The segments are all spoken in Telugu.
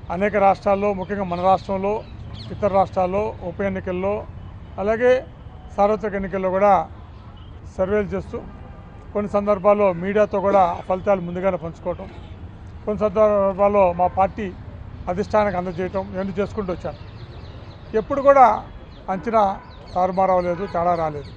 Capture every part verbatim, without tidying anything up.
అనేక రాష్ట్రాల్లో ముఖ్యంగా మన రాష్ట్రంలో ఇతర రాష్ట్రాల్లో ఉప ఎన్నికల్లో అలాగే సార్వత్రిక ఎన్నికల్లో కూడా సర్వేలు చేస్తూ కొన్ని సందర్భాల్లో మీడియాతో కూడా ఫలితాలు ముందుగానే పంచుకోవటం, కొన్ని సందర్భాల్లో మా పార్టీ అధిష్టానానికి అందజేయటం ఇవన్నీ చేసుకుంటూ వచ్చాను. ఎప్పుడు కూడా అంచనా తారుమారు అవ్వలేదు, తేడా రాలేదు.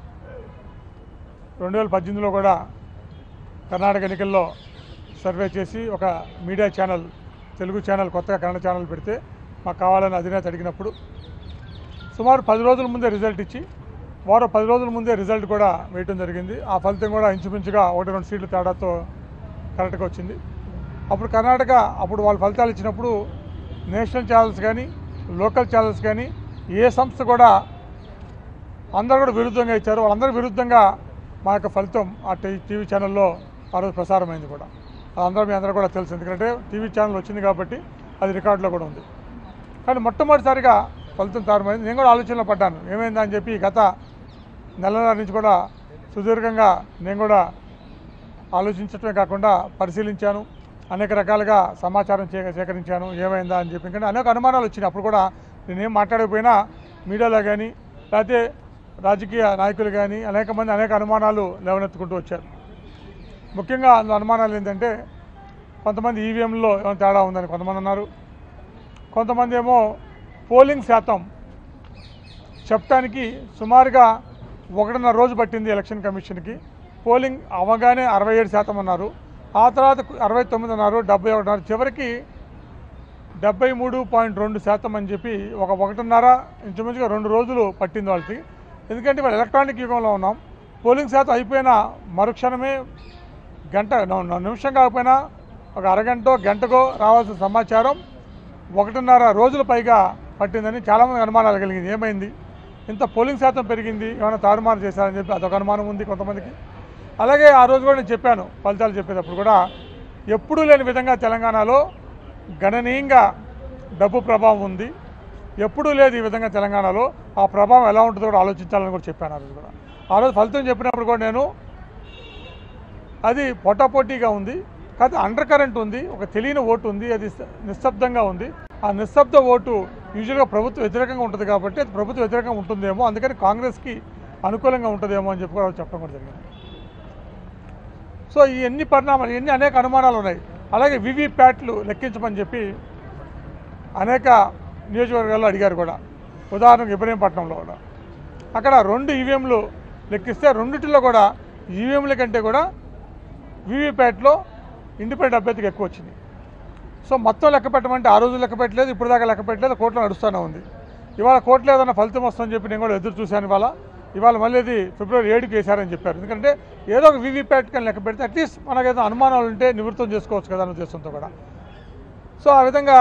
రెండు వేల పద్దెనిమిదిలో కూడా కర్ణాటక ఎన్నికల్లో సర్వే చేసి ఒక మీడియా ఛానల్, తెలుగు ఛానల్ కొత్తగా కన్నడ ఛానల్ పెడితే మాకు కావాలని అధినేత అడిగినప్పుడు సుమారు పది రోజుల ముందే రిజల్ట్ ఇచ్చి వారు పది రోజుల ముందే రిజల్ట్ కూడా వేయటం జరిగింది. ఆ ఫలితం కూడా ఇంచుమించుగా ఒకటి రెండు సీట్ల తేడాతో కరెక్ట్గా వచ్చింది. అప్పుడు కర్ణాటక అప్పుడు వాళ్ళు ఫలితాలు ఇచ్చినప్పుడు నేషనల్ ఛానల్స్ కానీ లోకల్ ఛానల్స్ కానీ ఏ సంస్థ కూడా అందరూ కూడా విరుద్ధంగా ఇచ్చారు. వాళ్ళందరూ విరుద్ధంగా మా యొక్క ఫలితం ఆ టీవీ ఛానల్లో ఆ రోజు ప్రసారమైంది కూడా. అందరూ మీ అందరూ కూడా తెలుసు, ఎందుకంటే టీవీ ఛానల్ వచ్చింది కాబట్టి అది రికార్డులో కూడా ఉంది. కానీ మొట్టమొదటిసారిగా ఫలితం తారుమైంది. నేను కూడా ఆలోచనలో పడ్డాను ఏమైందా అని చెప్పి. గత నెలల నుంచి కూడా సుదీర్ఘంగా నేను కూడా ఆలోచించడమే కాకుండా పరిశీలించాను, అనేక రకాలుగా సమాచారం సేకరించాను ఏమైందా అని చెప్పి. ఎందుకంటే అనేక అనుమానాలు వచ్చినాయి. అప్పుడు కూడా నేనేం మాట్లాడకపోయినా మీడియాలో కానీ లేకపోతే రాజకీయ నాయకులు కానీ అనేక మంది అనేక అనుమానాలు లేవనెత్తుకుంటూ వచ్చారు. ముఖ్యంగా అందులో అనుమానాలు ఏంటంటే కొంతమంది ఈవీఎంలో ఏమైనా తేడా ఉందని కొంతమంది అన్నారు. కొంతమంది ఏమో పోలింగ్ శాతం చెప్పడానికి సుమారుగా ఒకటిన్నర రోజు పట్టింది ఎలక్షన్ కమిషన్కి. పోలింగ్ అవగానే అరవై ఏడు శాతం అన్నారు, ఆ తర్వాత అరవై తొమ్మిది అన్నారు, డెబ్బై ఒకటి అన్నారు, చివరికి డెబ్బై మూడు పాయింట్ రెండు శాతం అని చెప్పి ఒక ఒకటిన్నర ఇంచుమించుగా రెండు రోజులు పట్టింది వాళ్ళకి. ఎందుకంటే వాళ్ళు ఎలక్ట్రానిక్ యుగంలో ఉన్నాం. పోలింగ్ శాతం అయిపోయిన మరుక్షణమే గంట నిమిషం కాకపోయినా ఒక అరగంటో గంటకో రావాల్సిన సమాచారం ఒకటిన్నర రోజుల పైగా పట్టిందని చాలామంది అనుమానాలు కలిగింది. ఏమైంది, ఇంత పోలింగ్ శాతం పెరిగింది, ఏమైనా తారుమారు చేశారని చెప్పి అదొక అనుమానం ఉంది కొంతమందికి. అలాగే ఆ రోజు కూడా నేను చెప్పాను, ఫలితాలు చెప్పేటప్పుడు కూడా ఎప్పుడూ లేని విధంగా తెలంగాణలో గణనీయంగా డబ్బు ప్రభావం ఉంది. ఎప్పుడూ లేదు ఈ విధంగా తెలంగాణలో. ఆ ప్రభావం ఎలా ఉంటుందో కూడా ఆలోచించాలని కూడా చెప్పాను ఆ రోజు కూడా. ఆ రోజు ఫలితం చెప్పినప్పుడు కూడా నేను అది పోటాపోటీగా ఉంది, కాదు అండర్ కరెంట్ ఉంది, ఒక తెలియని ఓటు ఉంది, అది నిశ్శబ్దంగా ఉంది. ఆ నిశ్శబ్ద ఓటు యూజువల్గా ప్రభుత్వ వ్యతిరేకంగా ఉంటుంది కాబట్టి అది ప్రభుత్వ వ్యతిరేకంగా ఉంటుందేమో, అందుకని కాంగ్రెస్కి అనుకూలంగా ఉంటుందేమో అని చెప్పి కూడా చెప్పడం కూడా జరిగింది. సో ఈ ఎన్ని పరిణామాలు, ఎన్ని అనేక అనుమానాలు ఉన్నాయి. అలాగే వివిప్యాట్లు లెక్కించమని చెప్పి అనేక నియోజకవర్గాల్లో అడిగారు కూడా. ఉదాహరణకు ఇబ్రహీంపట్నంలో కూడా అక్కడ రెండు ఈవీఎంలు లెక్కిస్తే రెండింటిలో కూడా ఈవీఎంల కంటే కూడా వివిప్యాట్లో ఇండిపెండెంట్ అభ్యర్థికి ఎక్కువ వచ్చింది. సో మొత్తం లెక్క పెట్టమంటే ఆ రోజు లెక్క పెట్టలేదు, ఇప్పుడు దాకా లెక్క పెట్టలేదు, కోర్టులో నడుస్తూనే ఉంది. ఇవాళ కోర్టులో ఏదైనా ఫలితం వస్తుందని చెప్పి నేను కూడా ఎదురు చూశాను. ఇవాళ ఇవాళ మళ్ళీ ఇది ఫిబ్రవరి ఏడుకి వేశారని చెప్పారు. ఎందుకంటే ఏదో ఒక వివిప్యాట్ కానీ లెక్క పెడితే అట్లీస్ట్ మనకు ఏదైనా అనుమానాలు ఉంటే నివృత్తం చేసుకోవచ్చు కదా అనే ఉద్దేశంతో కూడా. సో ఆ విధంగా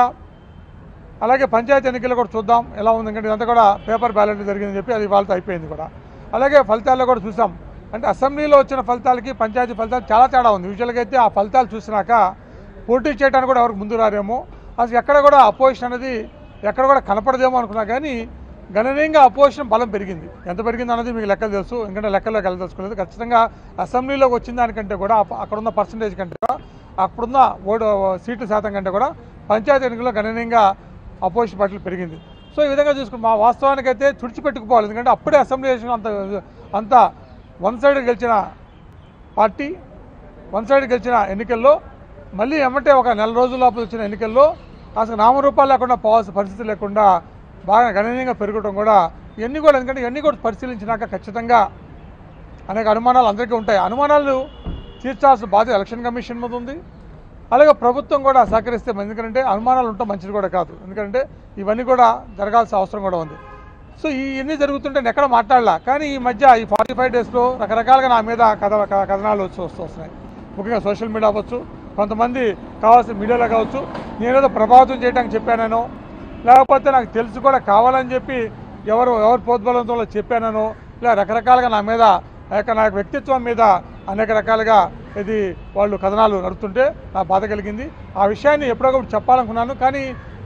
అలాగే పంచాయతీ ఎన్నికలు కూడా చూద్దాం ఎలా ఉంది. ఎందుకంటే ఇదంతా కూడా పేపర్ బ్యాలెట్ జరిగిందని చెప్పి అది వాళ్ళతో అయిపోయింది కూడా. అలాగే ఫలితాల్లో కూడా చూసాం, అంటే అసెంబ్లీలో వచ్చిన ఫలితాలకి పంచాయతీ ఫలితాలు చాలా తేడా ఉంది. యూజువల్గా అయితే ఆ ఫలితాలు చూసినాక పోటీ చేయడానికి కూడా ఎవరికి ముందు రారేమో, అసలు ఎక్కడ కూడా అపోజిషన్ అనేది ఎక్కడ కూడా కనపడదేమో అనుకున్నా, కానీ గణనీయంగా అపోజిషన్ బలం పెరిగింది. ఎంత పెరిగింది అన్నది మీకు లెక్కలు తెలుసు, ఎందుకంటే లెక్కల్లోకి వెళ్ళదలుచుకోలేదు. ఖచ్చితంగా అసెంబ్లీలోకి వచ్చిన దానికంటే కూడా అక్కడున్న పర్సంటేజ్ కంటే కూడా అక్కడున్న ఓటు సీట్ల శాతం కంటే కూడా పంచాయతీ ఎన్నికల్లో గణనీయంగా అపోజిషన్ పార్టీలు పెరిగింది. సో ఈ విధంగా చూసుకుని మా వాస్తవానికైతే తుడిచిపెట్టుకుపోవాలి. ఎందుకంటే అప్పుడే అసెంబ్లీ అంత అంత వన్ సైడ్ గెలిచిన పార్టీ, వన్ సైడ్ గెలిచిన ఎన్నికల్లో మళ్ళీ ఎమ్మటే ఒక నెల రోజుల లోపల వచ్చిన ఎన్నికల్లో అసలు నామరూపాలు లేకుండా పోవాల్సిన పరిస్థితి లేకుండా బాగా గణనీయంగా పెరగడం కూడా ఇవన్నీ కూడా, ఎందుకంటే ఇవన్నీ కూడా పరిశీలించినాక ఖచ్చితంగా అనేక అనుమానాలు అందరికీ ఉంటాయి. అనుమానాలు తీర్చాల్సిన బాధ్యత ఎలక్షన్ కమిషన్ మీద ఉంది. అలాగే ప్రభుత్వం కూడా సహకరిస్తే, ఎందుకంటే అనుమానాలు ఉండటం మంచిది కూడా కాదు, ఎందుకంటే ఇవన్నీ కూడా జరగాల్సిన అవసరం కూడా ఉంది. సో ఇవన్నీ జరుగుతుంటే నేను ఎక్కడ మాట్లాడలా, కానీ ఈ మధ్య ఈ ఫార్టీ ఫైవ్ డేస్లో రకరకాలుగా నా మీద కథ కథనాలు వచ్చి వస్తూ వస్తున్నాయి. ముఖ్యంగా సోషల్ మీడియా అవ్వచ్చు, కొంతమంది కావాల్సిన మీడియాలో కావచ్చు, నేనేదో ప్రభావితం చేయడానికి చెప్పానో, లేకపోతే నాకు తెలుసు కూడా కావాలని చెప్పి ఎవరు ఎవరు ప్రోద్బలంతో చెప్పానో, ఇలా రకరకాలుగా నా మీద ఆ యొక్క నా యొక్క వ్యక్తిత్వం మీద అనేక రకాలుగా ఇది వాళ్ళు కథనాలు నడుస్తుంటే నా బాధ కలిగింది. ఆ విషయాన్ని ఎప్పుడొకప్పుడు చెప్పాలనుకున్నాను, కానీ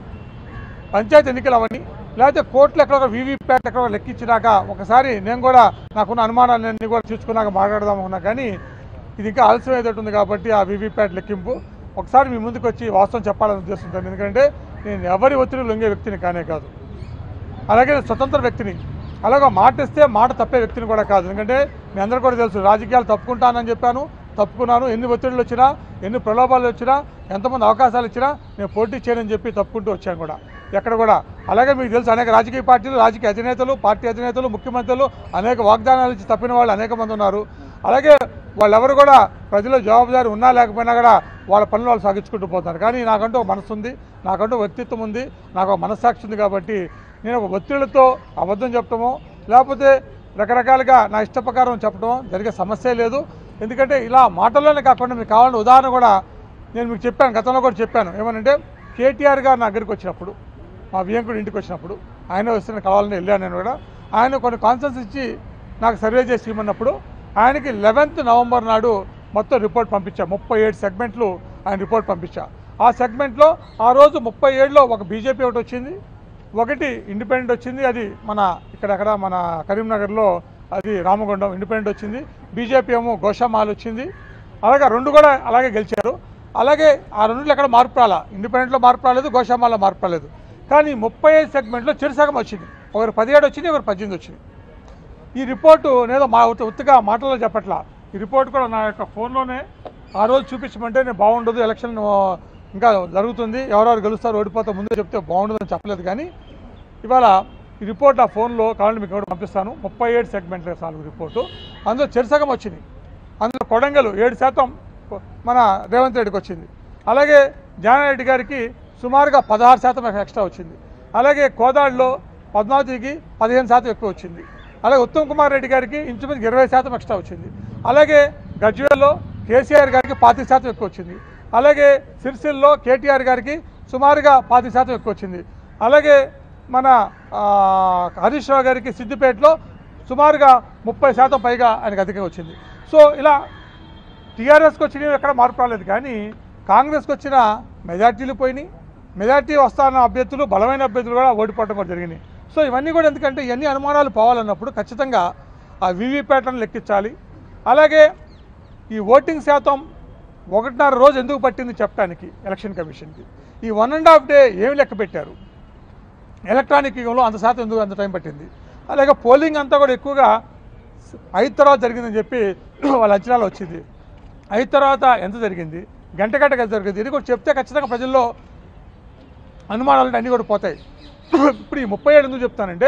పంచాయతీ ఎన్నికలు అవన్నీ లేకపోతే కోర్టులు ఎక్కడో వీవీప్యాట్ ఎక్కడో లెక్కించినాక ఒకసారి నేను కూడా నాకున్న అనుమానాలన్నీ కూడా తీర్చుకున్నాక మాట్లాడదాం అనుకున్నా, కానీ ఇది ఇంకా ఆలస్యం ఏదైతే ఉంది కాబట్టి ఆ వీవీప్యాట్ లెక్కింపు ఒకసారి మీ ముందుకు వచ్చి వాస్తవం చెప్పాలని ఉద్దేశంతో. ఎందుకంటే నేను ఎవరి ఒత్తిడి లొంగే వ్యక్తిని కానే కాదు. అలాగే స్వతంత్ర వ్యక్తిని, అలాగే మాట ఇస్తే మాట తప్పే వ్యక్తిని కూడా కాదు. ఎందుకంటే మీ అందరూ కూడా తెలుసు, రాజకీయాలు తప్పుకుంటానని చెప్పాను, తప్పుకున్నాను. ఎన్ని ఒత్తిడులు వచ్చినా, ఎన్ని ప్రలోభాలు వచ్చినా, ఎంతమంది అవకాశాలు ఇచ్చినా నేను పోటీ చేయనని చెప్పి తప్పుకుంటూ వచ్చాను కూడా ఎక్కడ కూడా. అలాగే మీకు తెలుసు, అనేక రాజకీయ పార్టీలు, రాజకీయ అధినేతలు, పార్టీ అధినేతలు, ముఖ్యమంత్రులు అనేక వాగ్దానాలు ఇచ్చి తప్పిన వాళ్ళు అనేక మంది ఉన్నారు. అలాగే వాళ్ళెవరు కూడా ప్రజల జవాబుదారి ఉన్నా లేకపోయినా కూడా వాళ్ళ పనులు వాళ్ళు సాగించుకుంటూ పోతారు. కానీ నాకంటూ ఒక మనసు ఉంది, నాకంటూ వ్యక్తిత్వం ఉంది, నాకు ఒక మనస్సాక్షి ఉంది. కాబట్టి నేను ఒక ఒత్తిళ్లతో అబద్ధం చెప్పటమో లేకపోతే రకరకాలుగా నా ఇష్ట ప్రకారం చెప్పడం జరిగే సమస్య లేదు. ఎందుకంటే ఇలా మాటల్లోనే కాకుండా మీకు కావాలని ఉదాహరణ కూడా నేను మీకు చెప్పాను, గతంలో కూడా చెప్పాను. ఏమనంటే కేటీఆర్ గారు నా దగ్గరికి వచ్చినప్పుడు, మా వియంకుడు ఇంటికి వచ్చినప్పుడు, ఆయన వస్తున్న కావాలని వెళ్ళాను. నేను కూడా ఆయన కొన్ని కాన్సెన్స్ ఇచ్చి నాకు సర్వే చేసి ఇవ్వమన్నప్పుడు ఆయనకి లెవెన్త్ నవంబర్ నాడు మొత్తం రిపోర్ట్ పంపించా. ముప్పై ఏడు సెగ్మెంట్లు ఆయన రిపోర్ట్ పంపించా. ఆ సెగ్మెంట్లో ఆ రోజు ముప్పై ఏడులో ఒక బీజేపీ ఒకటి వచ్చింది, ఒకటి ఇండిపెండెంట్ వచ్చింది. అది మన ఇక్కడక్కడ మన కరీంనగర్లో అది రామగుండం ఇండిపెండెంట్ వచ్చింది. బీజేపీ ఏమో గోషామాల్ వచ్చింది. అలాగే రెండు కూడా అలాగే గెలిచారు. అలాగే ఆ రెండులో ఎక్కడ మార్పు రాలా, ఇండిపెండెంట్లో మార్పు రాలేదు, గోషామాల్లో మార్పు రాలేదు. కానీ ముప్పై ఐదు సెగ్మెంట్లో చిరుసగం వచ్చింది. ఒకరు పదిహేడు వచ్చింది, ఒకరు పద్దెనిమిది వచ్చింది. ఈ రిపోర్టు నేను మా ఉత్తుగా మాటల్లో చెప్పట్లా. ఈ రిపోర్ట్ కూడా నా యొక్క ఫోన్లోనే ఆ రోజు చూపించమంటే నేను బాగుండదు, ఎలక్షన్ ఇంకా జరుగుతుంది, ఎవరెవరు గెలుస్తారు ఓడిపోతా ముందే చెప్తే బాగుండదని చెప్పలేదు. కానీ ఇవాళ ఈ రిపోర్ట్ ఆ ఫోన్లో కావాలంటే మీకు కూడా పంపిస్తాను. ముప్పై ఏడు సెగ్మెంట్ల సార్లు రిపోర్టు, అందులో చెరుసగం వచ్చింది. అందులో కొడంగల్ ఏడు శాతం మన రేవంత్ రెడ్డికి వచ్చింది. అలాగే జానారెడ్డి గారికి సుమారుగా పదహారు శాతం ఎక్స్ట్రా వచ్చింది. అలాగే కోదాడులో పద్మావతికి పదిహేను శాతం ఎక్కువ వచ్చింది. అలాగే ఉత్తమ్ కుమార్ రెడ్డి గారికి ఇంచుమించు ఇరవై శాతం ఎక్స్ట్రా వచ్చింది. అలాగే గజ్వేల్లో కేసీఆర్ గారికి పాతి శాతం ఎక్కువ వచ్చింది. అలాగే సిరిసిల్లో కేటీఆర్ గారికి సుమారుగా పాతి శాతం ఎక్కువ వచ్చింది. అలాగే మన హరీష్ రావు గారికి సిద్దిపేటలో సుమారుగా ముప్పై శాతం పైగా ఆయనకు అధికంగా వచ్చింది. సో ఇలా టీఆర్ఎస్కి వచ్చినవి ఎక్కడ మార్పు రాలేదు. కానీ కాంగ్రెస్కి వచ్చిన మెజార్టీలు పోయినాయి. మెజార్టీ వస్తాన్న అభ్యర్థులు, బలమైన అభ్యర్థులు కూడా ఓడిపోవడం కూడా జరిగినాయి. సో ఇవన్నీ కూడా ఎందుకంటే ఇవన్నీ అనుమానాలు పోవాలన్నప్పుడు ఖచ్చితంగా ఆ వీవీప్యాట్లను లెక్కించాలి. అలాగే ఈ ఓటింగ్ శాతం ఒకటిన్నర రోజు ఎందుకు పట్టింది చెప్పడానికి ఎలక్షన్ కమిషన్కి, ఈ వన్ అండ్ హాఫ్ డే ఏమి లెక్క పెట్టారు, ఎలక్ట్రానిక్ యుగంలో అంత శాతం ఎందుకు అంత టైం పట్టింది, అలాగే పోలింగ్ అంతా కూడా ఎక్కువగా ఐదు తర్వాత జరిగిందని చెప్పి వాళ్ళ అంచనాలు వచ్చింది. ఐదు తర్వాత ఎంత జరిగింది, గంట గంటగా జరిగింది, ఇది కూడా చెప్తే ఖచ్చితంగా ప్రజల్లో అనుమానాలు అన్నీ కూడా పోతాయి. ఇప్పుడు ఈ ముప్పై ఏడు ఎందుకు చెప్తానంటే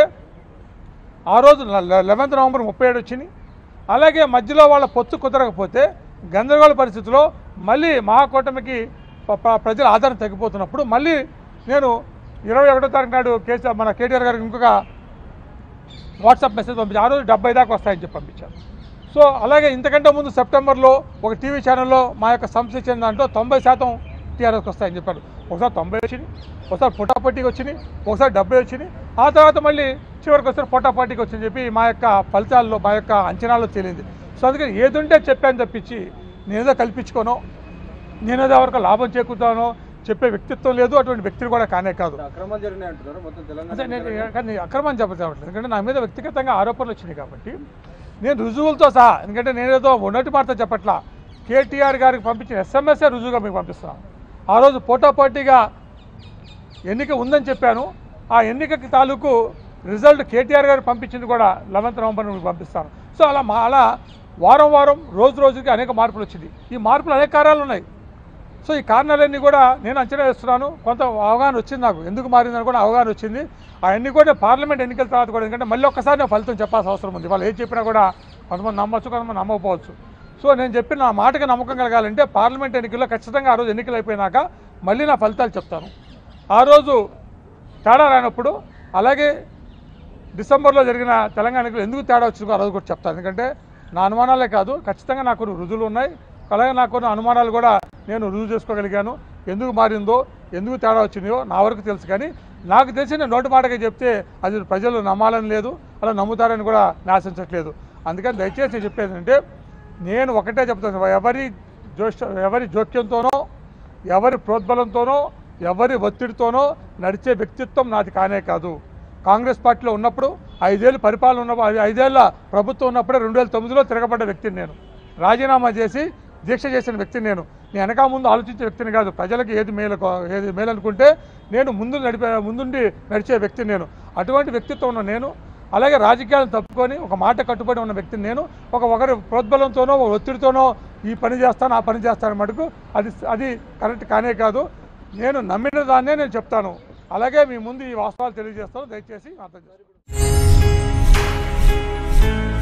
ఆ రోజు లెవెన్త్ నవంబర్ ముప్పై ఏడు వచ్చింది. అలాగే మధ్యలో వాళ్ళ పొత్తు కుదరకపోతే గందరగోళ పరిస్థితిలో మళ్ళీ మహాకూటమికి ప్రజల ఆదరణ తగ్గిపోతున్నప్పుడు మళ్ళీ నేను ఇరవై ఒకటో తారీఖు నాడు కేసీఆర్ మన కేటీఆర్ గారికి ఇంకొక వాట్సాప్ మెసేజ్ పంపించాను. ఆ రోజు డెబ్బై దాకా వస్తాయని చెప్పి పంపించాను. సో అలాగే ఇంతకంటే ముందు సెప్టెంబర్లో ఒక టీవీ ఛానల్లో మా యొక్క సంస్థ ఇచ్చిన దాంట్లో తొంభై శాతం టీఆర్ఎస్కి వస్తాయని చెప్పారు. ఒకసారి తొంభై వచ్చింది, ఒకసారి పొటాపట్టికి వచ్చినాయి, ఒకసారి డెబ్బై వచ్చినాయి. ఆ తర్వాత మళ్ళీ చివరికి ఒకసారి పొటాపట్టికి వచ్చిందని చెప్పి మా యొక్క ఫలితాల్లో మా యొక్క అంచనాల్లో తేలింది. సో అందుకని ఏదుంటే చెప్పాను తప్పించి నేనేదో కల్పించుకోనో, నేనేదో ఎవరికో లాభం చేకూరుతానో చెప్పే వ్యక్తిత్వం లేదు, అటువంటి వ్యక్తులు కూడా కానే కాదు. అదే నేను కానీ అక్రమం చెప్పట్లేదు, ఎందుకంటే నా మీద వ్యక్తిగతంగా ఆరోపణలు వచ్చినాయి కాబట్టి నేను రుజువులతో సహా, ఎందుకంటే నేనేదో ఉన్నటి మాట చెప్పట్లా, కేటీఆర్ గారికి పంపించిన ఎస్ఎంఎస్ఏ రుజువుగా మీకు పంపిస్తాను. ఆ రోజు పోటాపోటీగా ఎన్నిక ఉందని చెప్పాను. ఆ ఎన్నికకి తాలూకు రిజల్ట్ కేటీఆర్ గారు పంపించింది కూడా లెవెన్త్ నవంబర్ మీకు పంపిస్తాను. సో అలా మా అలా వారం వారం రోజు రోజుకి అనేక మార్పులు వచ్చింది. ఈ మార్పులు అనేక కారణాలు ఉన్నాయి. సో ఈ కారణాలన్నీ కూడా నేను అంచనా వేస్తున్నాను. కొంత అవగాహన వచ్చింది నాకు, ఎందుకు మారిందని కూడా అవగాహన వచ్చింది. అవన్నీ కూడా పార్లమెంట్ ఎన్నికల తర్వాత కూడా, ఎందుకంటే మళ్ళీ ఒక్కసారి నేను ఫలితం చెప్పాల్సిన అవసరం ఉంది. వాళ్ళు ఏం చెప్పినా కూడా కొంతమంది నమ్మచ్చు, కొంతమంది నమ్మకపోవచ్చు. సో నేను చెప్పిన నా మాటకి నమ్మకం కలగాలంటే పార్లమెంట్ ఎన్నికల్లో ఖచ్చితంగా ఆ రోజు ఎన్నికలు అయిపోయినాక మళ్ళీ నా ఫలితాలు చెప్తాను. ఆ రోజు తేడా రానప్పుడు, అలాగే డిసెంబర్లో జరిగిన తెలంగాణ ఎన్నికలు ఎందుకు తేడా వచ్చిందో ఆ రోజు కూడా చెప్తాను. ఎందుకంటే నా అనుమానాలే కాదు, ఖచ్చితంగా నాకు కొన్ని రుజువులు ఉన్నాయి. అలాగే నాకు కొన్ని అనుమానాలు కూడా నేను రుజువు చేసుకోగలిగాను. ఎందుకు మారిందో, ఎందుకు తేడా వచ్చిందో నా వరకు తెలుసు. కానీ నాకు తెలిసి నేను నోటి మాటగా చెప్తే అది ప్రజలు నమ్మాలని లేదు, అలా నమ్ముతారని కూడా ఆశించట్లేదు. అందుకని దయచేసి నేను చెప్పేది అంటే, నేను ఒకటే చెప్తాను, ఎవరి జోష్ ఎవరి జోక్యంతోనో, ఎవరి ప్రోద్బలంతోనో, ఎవరి ఒత్తిడితోనో నడిచే వ్యక్తిత్వం నాది కానే కాదు. కాంగ్రెస్ పార్టీలో ఉన్నప్పుడు ఐదేళ్ళు పరిపాలన ఉన్నప్పుడు, ఐదేళ్ల ప్రభుత్వం ఉన్నప్పుడే రెండు వేల తొమ్మిదిలో తిరగబడ్డ వ్యక్తిని నేను. రాజీనామా చేసి దీక్ష చేసిన వ్యక్తిని నేను నేను వెనక ముందు ఆలోచించే వ్యక్తిని కాదు. ప్రజలకు ఏది మేలు ఏది మేలు అనుకుంటే నేను ముందు నడిపే ముందుండి నడిచే వ్యక్తిని నేను. అటువంటి వ్యక్తిత్వం ఉన్న నేను, అలాగే రాజకీయాలను తప్పుకొని ఒక మాట కట్టుబడి ఉన్న వ్యక్తిని నేను. ఒక ఒకరి ప్రోద్బలంతోనో ఒక ఒత్తిడితోనో ఈ పని చేస్తాను ఆ పని చేస్తాను మటుకు అది అది కరెక్ట్ కానే కాదు. నేను నమ్మిన దాన్నే నేను చెప్తాను. అలాగే మీ ముందు ఈ వాస్తవాలు తెలియజేస్తాను. దయచేసి అర్థం చేసుకోండి.